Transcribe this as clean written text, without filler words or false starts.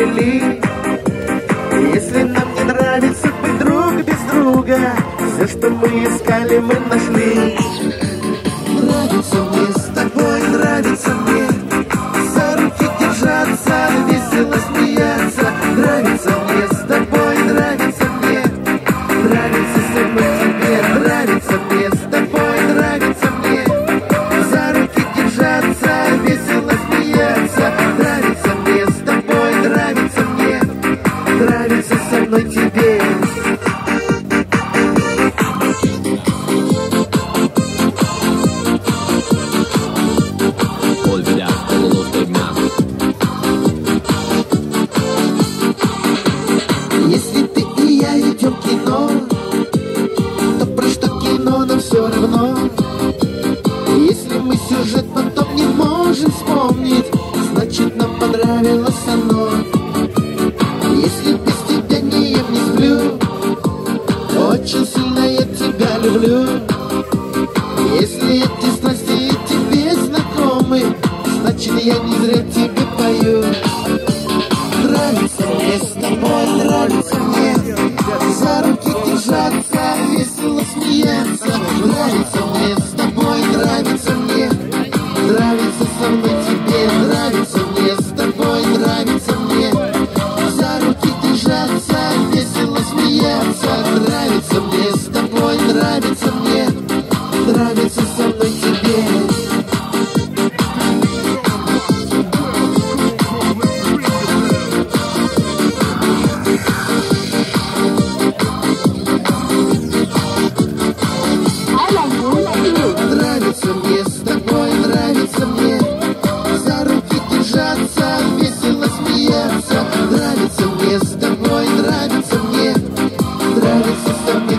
провели. Если нам не нравится быть друг без друга, все, что мы искали, мы нашли. Нравится мне с тобой, нравится мне за руки держаться, весело смеяться. Нравится мне с тобой, нравится мне, нравится со мной тебе. Нравится мне с тобой, нравится мне за руки держаться, весело смеяться. Нравится мне с тобой, нравится мне, нравится со мной тебе. Если ты и я идем в кино, то про что кино нам все равно. Если мы сюжет потом не можем вспомнить, значит нам понравилось оно. Если без тебя не ем, не сплю, очень сильно я тебя люблю. Если эти страсти тебе знакомы, значит я не зря тебе пою. Нравится мне с тобой, нравится мне за руки держаться, весело смеяться. Нравится мне с тобой, нравится мне, нравится со мной тебе. Нравится мне с тобой, нравится мне за руки держаться, весело смеяться. Нравится мне с тобой, нравится мне, нравится со мной тебе. Нравится мне с тобой, нравится мне за руки держаться, весело смеяться. Нравится мне с тобой, нравится мне, нравится со мной.